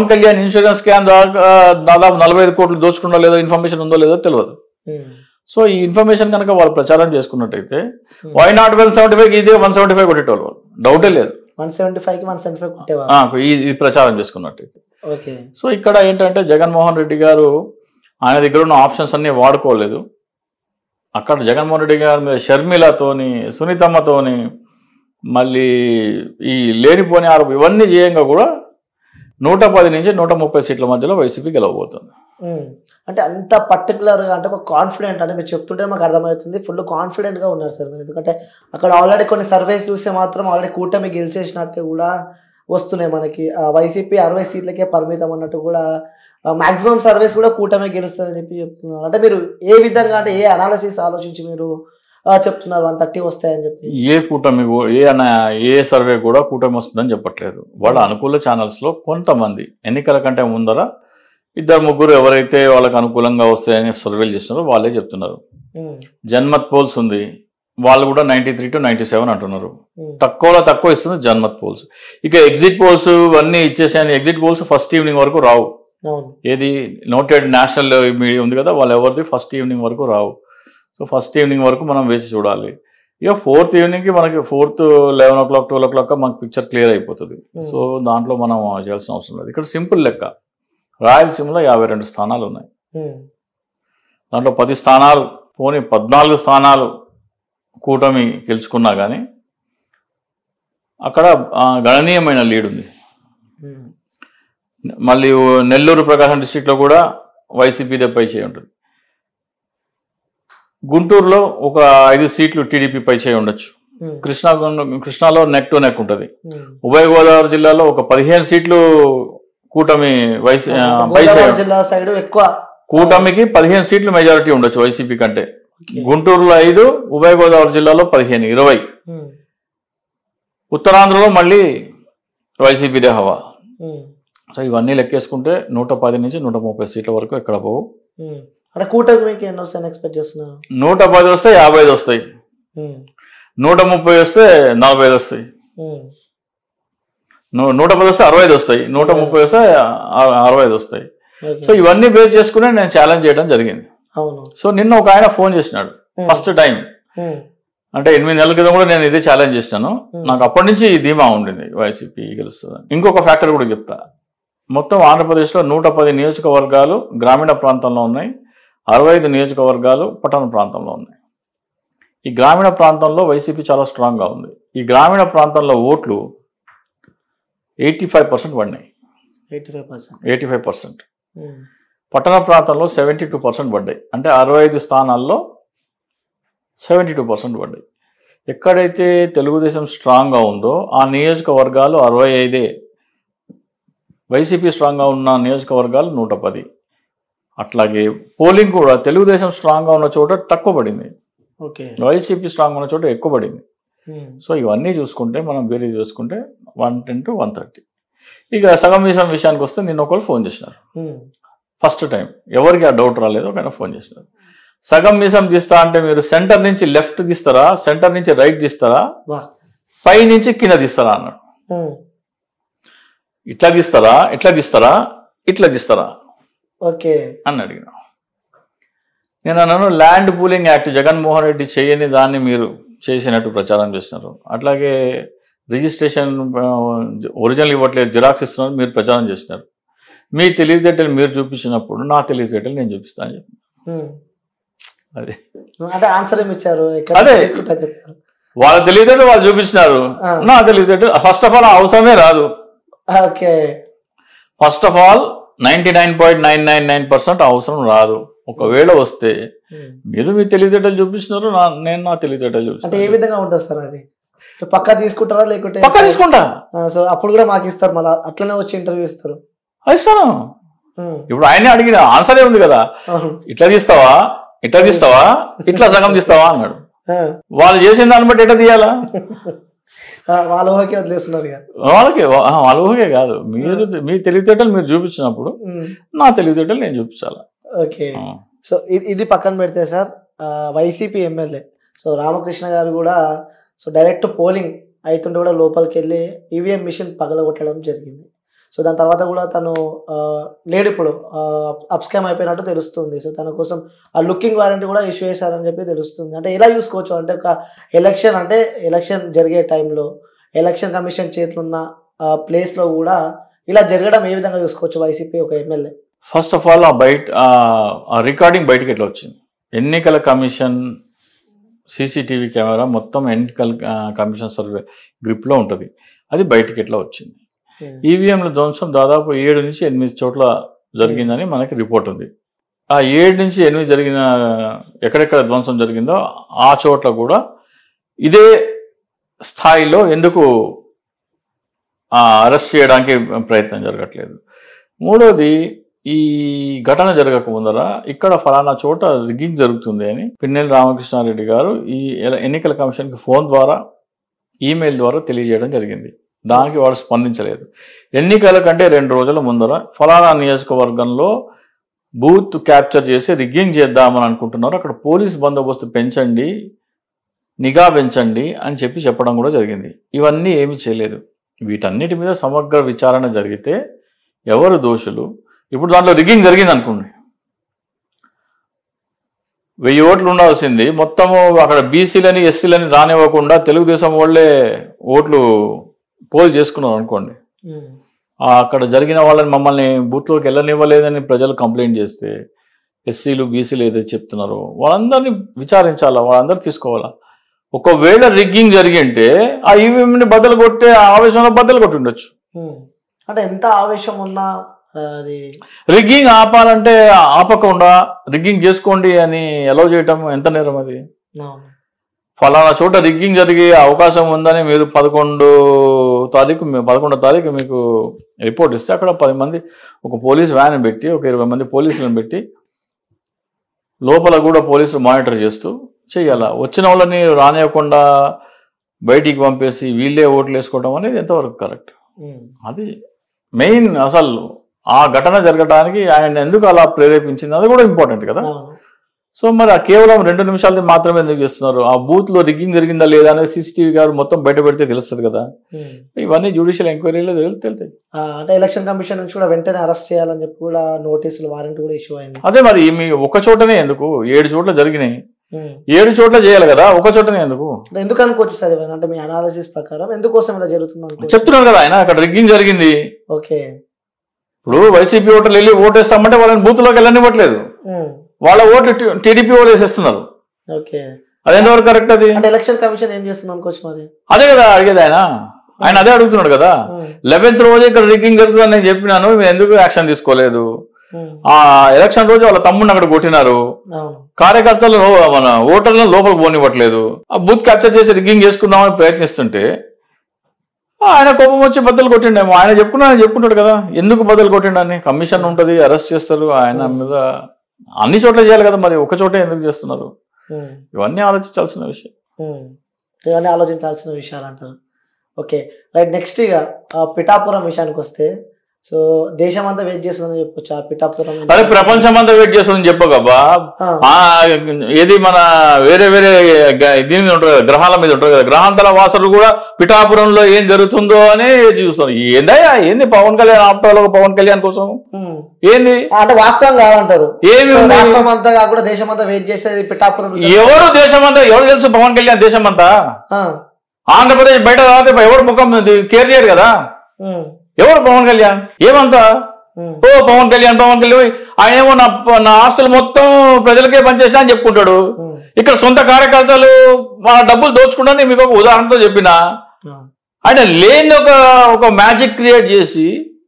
Kalyan insurance scam దాదాపు 45 కోట్లు దోచుకున్నా లేదో ఇన్ఫర్మేషన్ ఉందో లేదో తెలియదు. సో ఈ ఇన్ఫర్మేషన్ కనుక వాళ్ళు ప్రచారం చేసుకున్నట్టయితే వై నాట్ 175 ఈజీగా 175 కొట్టేటోళ్ళు, డౌటే లేదు. 175కి 175 కొట్టేవారు ఇది ప్రచారం చేసుకున్నట్టయితే. ఓకే. సో ఇక్కడ ఏంటంటే జగన్మోహన్ రెడ్డి గారు ఆయన దగ్గర ఉన్న ఆప్షన్స్ అన్ని వాడుకోలేదు. అక్కడ జగన్మోహన్ రెడ్డి గారి మీద షర్మిలతోని, సునీతమ్మతోని, మళ్ళీ ఈ లేనిపోని ఆరోపణ ఇవన్నీ చేయంగా కూడా 110 నుంచి 130 సీట్ల మధ్యలో వైసీపీ గెలవబోతుంది. అంటే అంత పర్టికులర్గా అంటే ఒక కాన్ఫిడెంట్, అంటే మీరు చెప్తుంటే మాకు అర్థమవుతుంది ఫుల్ కాన్ఫిడెంట్గా ఉన్నారు సార్ మీరు. ఎందుకంటే అక్కడ ఆల్రెడీ కొన్ని సర్వేస్ చూస్తే మాత్రం ఆల్రెడీ కూటమి గెలిచేసినట్టు కూడా వస్తున్నాయి మనకి. వైసీపీ 60 సీట్లకే పరిమితం అన్నట్టు కూడా మాక్సిమం సర్వేస్ కూడా కూటమి గెలుస్తుందని చెప్పి చెప్తున్నారు. అంటే మీరు ఏ విధంగా, అంటే ఏ అనాలిసిస్ ఆలోచించి మీరు చెప్తున్నారు 130 వస్తాయని చెప్పి? ఏ కూటమి ఏ సర్వే కూడా కూటమి వస్తుందని చెప్పట్లేదు. వాళ్ళ అనుకూల ఛానల్స్లో కొంతమంది ఎన్నికల కంటే ముందర 2-3 ఎవరైతే వాళ్ళకి అనుకూలంగా వస్తాయని సర్వేలు చేస్తున్నారో వాళ్ళే చెప్తున్నారు. జన్మత్ పోల్స్ ఉంది, వాళ్ళు కూడా 93 to 97 అంటున్నారు. తక్కువ ఇస్తుంది జన్మత్ పోల్స్. ఇక ఎగ్జిట్ పోల్స్ ఇవన్నీ ఇచ్చేసాయని ఎగ్జిట్ పోల్స్ ఫస్ట్ ఈవినింగ్ వరకు రావు. ఏది నోటెడ్ నేషనల్ మీడియా ఉంది కదా, వాళ్ళు ఎవరిది ఫస్ట్ ఈవినింగ్ వరకు రావు. సో ఫస్ట్ ఈవినింగ్ వరకు మనం వేసి చూడాలి. ఇక 4th ఈవినింగ్కి మనకి 4th 11 o'clock 12 o'clock మనకు పిక్చర్ క్లియర్ అయిపోతుంది. సో దాంట్లో మనం చేయాల్సిన అవసరం లేదు. ఇక్కడ సింపుల్ లెక్క, రాయలసీమలో 52 స్థానాలు ఉన్నాయి. దాంట్లో 10 స్థానాలు పోనీ 14 స్థానాలు కూటమి గెలుచుకున్నా కానీ అక్కడ గణనీయమైన లీడ్ ఉంది. మళ్ళీ నెల్లూరు ప్రకాశం డిస్ట్రిక్ట్లో కూడా వైసీపీదే పై చేయి ఉంటుంది. గుంటూరులో ఒక 5 సీట్లు టీడీపీ పై చేయి ఉండొచ్చు. కృష్ణాలో నెక్ టు నెక్ ఉంటుంది. ఉభయ గోదావరి జిల్లాలో ఒక 15 సీట్లు కూటమి కూటమికి 15 సీట్లు మెజారిటీ ఉండొచ్చు వైసీపీ కంటే. గుంటూరులో 5, ఉభయ గోదావరి జిల్లాలో 15, 20. ఉత్తరాంధ్రలో మళ్ళీ వైసీపీదే హవా. సో ఇవన్నీ లెక్కేసుకుంటే 110 నుంచి 130 సీట్ల వరకు ఎక్కడ పోవు. అంటే కూటమికి ఎన్ని వస్తాయని ఎక్స్పెక్ట్ చేస్తున్నారు? 110 వస్తే 55 వస్తాయి, 130 వస్తే 45 వస్తాయి, 110 వస్తే 65 వస్తాయి, 130 వస్తే 65 వస్తాయి. సో ఇవన్నీ బేస్ చేసుకుని నేను ఛాలెంజ్ చేయడం జరిగింది. సో నిన్న ఒక ఆయన ఫోన్ చేసినాడు ఫస్ట్ టైం. అంటే 8 నెలల క్రితం కూడా నేను ఇదే ఛాలెంజ్ చేసినాను. నాకు అప్పటి నుంచి ధీమా ఉండింది వైసీపీ గెలుస్తుంది. ఇంకొక ఫ్యాక్టర్ కూడా చెప్తా. మొత్తం ఆంధ్రప్రదేశ్లో 110 నియోజకవర్గాలు గ్రామీణ ప్రాంతంలో ఉన్నాయి, 65 నియోజకవర్గాలు పట్టణ ప్రాంతంలో ఉన్నాయి. ఈ గ్రామీణ ప్రాంతంలో వైసీపీ చాలా స్ట్రాంగ్గా ఉంది. ఈ గ్రామీణ ప్రాంతంలో ఓట్లు 85% పడినాయి. 85%. పట్టణ ప్రాంతంలో 72% పడ్డాయి. అంటే 65 స్థానాల్లో 72% పడ్డాయి. ఎక్కడైతే తెలుగుదేశం స్ట్రాంగ్గా ఉందో ఆ నియోజకవర్గాలు 65. వైసీపీ స్ట్రాంగ్గా ఉన్న నియోజకవర్గాలు 110. అట్లాగే పోలింగ్ కూడా తెలుగుదేశం స్ట్రాంగ్గా ఉన్న చోట తక్కువ పడింది, వైసీపీ స్ట్రాంగ్ ఉన్న చోట ఎక్కువ పడింది. సో ఇవన్నీ చూసుకుంటే మనం వేరే చూసుకుంటే 110 to 130. ఇక సగం విషయానికి వస్తే నిన్న ఒకరు ఫోన్ చేసినారు ఫస్ట్ టైం. ఎవరికి ఆ డౌట్ రాలేదు, ఒక ఫోన్ చేసినారు. సగం మీసం తీస్తా అంటే మీరు సెంటర్ నుంచి లెఫ్ట్ తీస్తారా, సెంటర్ నుంచి రైట్ తీస్తారా, పై నుంచి కింద తీస్తారా అన్నాడు. ఇట్లా తీస్తారా, ఇట్లా తీస్తారా, ఇట్లా తీస్తారా అని అడిగిన. నేను అన్నాను land pooling act Jaganmohan Reddy చేయని దాన్ని మీరు చేసినట్టు ప్రచారం చేస్తున్నారు. అట్లాగే రిజిస్ట్రేషన్ ఒరిజినల్ ఇవ్వట్లేదు, జిరాక్స్ ఇస్తున్నారు, మీరు ప్రచారం చేస్తున్నారు. మీ తెలివితేటలు మీరు చూపించినప్పుడు నా తెలివితేటలు నేను చూపిస్తాను చెప్పి అదే ఆన్సర్ ఏమి ఇచ్చారు. అదే వాళ్ళ తెలివితేటలు వాళ్ళు చూపించినారు, నా తెలివితేటలు ఫస్ట్ ఆఫ్ ఆల్ అవసరమే రాదు. ఫస్ట్ ఆఫ్ ఆల్ 99.999% అవసరం రాదు. ఒకవేళ వస్తే మీరు మీ తెలివితేటలు చూపిస్తున్నారు, నేను నా తెలివితేటలు చూపిస్తాను. ఏ విధంగా ఉంటుంది సార్ అది? పక్కా తీసుకుంటారా లేకుంటే? పక్కా తీసుకుంటా. సో అప్పుడు కూడా మాకు ఇస్తారు, మళ్ళీ అట్లనే వచ్చి ఇంటర్వ్యూ ఇస్తారు. ఇస్తాను. ఇప్పుడు ఆయనే అడిగిన ఆన్సరే ఉంది కదా, ఇట్లా తీస్తావా, ఇట్లా తీస్తావా, ఇట్లా సగం తీస్తావా అన్నాడు. వాళ్ళు చేసిన దాన్ని బట్టి ఎట్లా తీయాలా? వాళ్ళ ఊహకే వదిలేస్తున్నారు. వాళ్ళ ఊహకే కాదు, మీరు మీ తెలివితేటలు మీరు చూపించినప్పుడు నా తెలివితేటలు నేను చూపించాలా. ఓకే. సో ఇది పక్కన పెడితే sir, YCP MLA so Ramakrishna garu కూడా సో డైరెక్ట్ పోలింగ్ అవుతుంటే కూడా లోపలికి వెళ్ళి ఈవీఎం మిషన్ పగలగొట్టడం జరిగింది. సో దాని తర్వాత కూడా తను లేడు, ఇప్పుడు అప్స్కామ్ అయిపోయినట్టు తెలుస్తుంది. సో తన కోసం ఆ లుకింగ్ వారెంట్ కూడా ఇష్యూ చేశారని చెప్పి తెలుస్తుంది. అంటే ఎలా చూసుకోవచ్చు అంటే ఒక ఎలక్షన్ జరిగే టైంలో ఎలక్షన్ కమిషన్ చేతులు ఉన్న ప్లేస్లో కూడా ఇలా జరగడం ఏ విధంగా చూసుకోవచ్చు వైసీపీ ఒక ఎమ్మెల్యే? ఫస్ట్ ఆఫ్ ఆల్ ఆ రికార్డింగ్ బయటకి ఎట్లా వచ్చింది? ఎన్నికల కమిషన్ సీసీటీవీ కెమెరా మొత్తం ఎన్నికల కమిషన్ సర్వే గ్రిప్లో ఉంటుంది. అది బయటికి ఎట్లా వచ్చింది? ఈవీఎంల ధ్వంసం దాదాపు 7 నుంచి 8 చోట్ల జరిగిందని మనకి రిపోర్ట్ ఉంది. ఆ 7 నుంచి 8 జరిగిన ఎక్కడెక్కడ ధ్వంసం జరిగిందో ఆ చోట్ల కూడా ఇదే స్థాయిలో ఎందుకు అరెస్ట్ చేయడానికి ప్రయత్నం జరగట్లేదు? మూడోది, ఈ ఘటన జరగక ముందర ఇక్కడ ఫలానా చోట రిగ్గింగ్ జరుగుతుంది అని పిన్నెల్లి రామకృష్ణారెడ్డి గారు ఈ ఎన్నికల కమిషన్కి ఫోన్ ద్వారా, ఈమెయిల్ ద్వారా తెలియజేయడం జరిగింది. దానికి వాడు స్పందించలేదు. ఎన్నికల కంటే 2 రోజుల ముందర ఫలానా నియోజకవర్గంలో బూత్ క్యాప్చర్ చేసి రిగ్గింగ్ చేద్దామని అనుకుంటున్నారు, అక్కడ పోలీస్ బందోబస్తు పెంచండి, నిఘా పెంచండి అని చెప్పడం కూడా జరిగింది. ఇవన్నీ ఏమీ చేయలేదు. వీటన్నిటి మీద సమగ్ర విచారణ జరిగితే ఎవరు దోషులు? ఇప్పుడు దాంట్లో రిగ్గింగ్ జరిగింది అనుకోండి, 1000 ఓట్లు ఉండాల్సింది మొత్తము అక్కడ బీసీలని ఎస్సీలని రానివ్వకుండా తెలుగుదేశం వాళ్ళే ఓట్లు పోల్ చేసుకున్నారు అనుకోండి. అక్కడ జరిగిన వాళ్ళని మమ్మల్ని బూత్లోకి వెళ్ళనివ్వలేదని ప్రజలు కంప్లైంట్ చేస్తే ఎస్సీలు బీసీలు ఏదైతే చెప్తున్నారో వాళ్ళందరినీ విచారించాలా, వాళ్ళందరూ తీసుకోవాలా. ఒకవేళ రిగ్గింగ్ జరిగింటే ఆ ఈవీఎంని బద్దలు కొట్టే ఆవేశంలో బద్దలు కొట్టి ఉండొచ్చు. అంటే ఎంత ఆవేశం ఉన్నా అది రిగ్గింగ్ ఆపాలంటే ఆపకుండా రిగ్గింగ్ చేసుకోండి అని అలౌ చేయటం ఎంత నేరం? అది ఫలానా చోట రిగ్గింగ్ జరిగే అవకాశం ఉందని మీరు 11వ తారీఖు మీకు రిపోర్ట్ ఇస్తే అక్కడ 10 మంది ఒక పోలీస్ వ్యాన్ పెట్టి, ఒక 20 మంది పోలీసులను పెట్టి లోపల కూడా పోలీసులు మానిటర్ చేస్తూ చెయ్యాలా. వచ్చిన వాళ్ళని రానివ్వకుండా బయటికి పంపేసి వీళ్ళే ఓట్లు వేసుకోవడం అనేది ఎంతవరకు కరెక్ట్? అది మెయిన్. అసలు ఆ ఘటన జరగడానికి ఆయన ఎందుకు అలా ప్రేరేపించింది అది కూడా ఇంపార్టెంట్ కదా. సో మరి కేవలం 2 నిమిషాలది మాత్రమే ఎందుకు చేస్తున్నారు? ఆ బూత్ లో రిగ్గింగ్ జరిగిందా లేదా అనేది సీసీటీవీ గారు మొత్తం బయట పెడితే తెలుస్తుంది కదా. ఇవన్నీ జ్యుడిషియల్ ఎంక్వైరీలో తెలుతాయి. అంటే ఎలక్షన్ కమిషన్ నుంచి కూడా వెంటనే అరెస్ట్ చేయాలని చెప్పి కూడా నోటీసులు, వారెంట్ కూడా ఇష్యూ అయింది. అదే మరి మీ ఒక చోటనే ఎందుకు? 7 చోట్ల జరిగినాయి, 7 చోట్ల చేయాలి కదా, ఒక చోటనే ఎందుకు? ఎందుకు అనుకోవచ్చు సార్? అంటే మీ అనాలిసిస్ ప్రకారం ఎందుకోసం ఇలా జరుగుతుంది చెప్తున్నారు కదా ఆయన, అక్కడ రిగ్గింగ్ జరిగింది. ఓకే, ఇప్పుడు వైసీపీ ఓటర్లు వెళ్ళి ఓటేస్తామంటే వాళ్ళని బూత్లోకి వెళ్ళనివ్వట్లేదు, వాళ్ళ ఓట్లు టీడీపీ ఓట్లు వేసేస్తున్నారు. అది ఎంతవరకు కరెక్ట్? అది అంటే ఎలక్షన్ కమిషన్ ఏం చేస్తుంది అనుకోవచ్చు మరి. అదే కదా అడిగేది ఆయన అదే అడుగుతున్నాడు కదా. 11th రోజు ఇక్కడ రిగ్గింగ్ జరుగుతుందని నేను చెప్పినాను, మీరు ఎందుకు యాక్షన్ తీసుకోలేదు? ఆ ఎలక్షన్ రోజు వాళ్ళ తమ్ముడిని అక్కడ కొట్టినారు, కార్యకర్తలు మన ఓటర్లను లోపలికి పోనివ్వట్లేదు, ఆ బూత్ క్యాప్చర్ చేసి రిగ్గింగ్ చేసుకుందామని ప్రయత్నిస్తుంటే ఆయన కోపం వచ్చి బద్దలు కొట్టిండేమో. ఆయన చెప్పుకుంటాడు కదా ఎందుకు బద్దలు కొట్టిండని. కమిషన్ ఉంటుంది, అరెస్ట్ చేస్తారు, ఆయన మీద అన్ని చోట్ల చేయాలి కదా, మరి ఒక చోటే ఎందుకు చేస్తున్నారు? ఇవన్నీ ఆలోచించాల్సిన విషయం. ఇవన్నీ ఆలోచించాల్సిన విషయాలు అంటారు. Okay right. నెక్స్ట్ ఇక పిఠాపురం విషయానికి వస్తే, సో దేశం అంతా వెయిట్ చేస్తుందని చెప్పొచ్చు. ఆ పిఠాపురం అదే ప్రపంచం అంతా వెయిట్ చేస్తుందని చెప్పగబ్బా. ఏది మన వేరే దీని మీద ఉంటుంది కదా, గ్రహాల మీద ఉంటుంది కదా, గ్రహాంతర వాసులు కూడా పిఠాపురంలో ఏం జరుగుతుందో అని చూస్తారు. ఏంది పవన్ కళ్యాణ్ ఆప్టాలో పవన్ కళ్యాణ్ కోసం ఏంది అంటే వాస్తవం కాదంటారు. ఏమి రాష్ట్రం అంతా కాకుండా దేశం అంతా వెయిట్ చేసేది పిఠాపురం. ఎవరు దేశం అంతా, ఎవరు తెలుసు పవన్ కళ్యాణ్ దేశం అంతా? ఆంధ్రప్రదేశ్ బయట రాతే ఎవరు ముఖం కేర్ చేయరు కదా. ఎవరు పవన్ కళ్యాణ్? ఏమంతా పవన్ కళ్యాణ్ ఆయన ఏమో నా ఆస్తులు మొత్తం ప్రజలకే పనిచేసినా అని చెప్పుకుంటాడు. ఇక్కడ సొంత కార్యకర్తలు మా డబ్బులు దోచుకుంటారని మీకు ఒక ఉదాహరణతో చెప్పిన. ఆయన లేని ఒక మ్యాజిక్ క్రియేట్ చేసి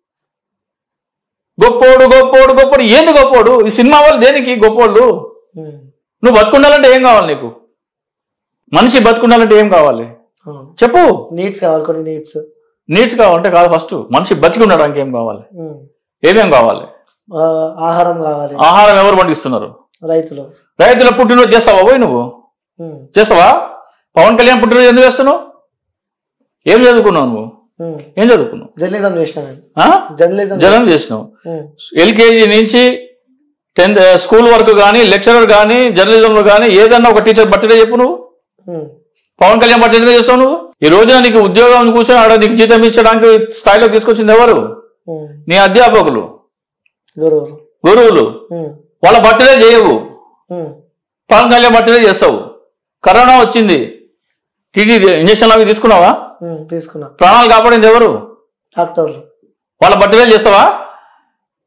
గొప్పోడు గొప్పోడు గొప్పోడు. ఏంది గొప్పోడు? ఈ సినిమా వాళ్ళు దేనికి గొప్పోళ్ళు? నువ్వు బతుకుండాలంటే ఏం కావాలి నీకు? మనిషి బతుకుండాలంటే ఏం కావాలి చెప్పు? నీడ్స్ కావాలి, కొన్ని నీడ్స్ కావాలంటే కాదు, ఫస్ట్ మనిషి బతికి ఉండడానికి ఏం కావాలి? ఏమేం కావాలి? ఆహారం కావాలి. ఆహారం ఎవరు పండిస్తున్నారు? రైతుల పుట్టినరోజు చేస్తావా? పోయి నువ్వు చేస్తావా? పవన్ కళ్యాణ్ పుట్టినరోజు ఎందుకు చేస్తున్నావు? ఏం చదువుకున్నావు నువ్వు? ఏం చదువుకున్నావు? జర్నలిజం చేసినావు. ఎల్కేజీ నుంచి 10th స్కూల్ వరకు కానీ, లెక్చరర్ కానీ, జర్నలిజంలో కానీ ఏదన్నా ఒక టీచర్ బర్త్డే చెప్పు. నువ్వు పవన్ కళ్యాణ్ బర్త్డే చేస్తావు. నువ్వు ఈ రోజున నీకు ఉద్యోగం కూర్చొని ఆడ నీకు జీతం ఇచ్చడానికి స్థాయిలో తీసుకొచ్చింది ఎవరు? నీ అధ్యాపకులు గురువులు గురువులు వాళ్ళ బర్త్డే చేయవు, పవన్ కళ్యాణ్ బర్త్డే చేస్తావు. కరోనా వచ్చింది, టీటీ ఇంజక్షన్లు అవి తీసుకున్నావా? తీసుకున్నా. ప్రాణాలు కాపాడింది ఎవరు? డాక్టర్లు. వాళ్ళ బర్త్డే చేస్తావా?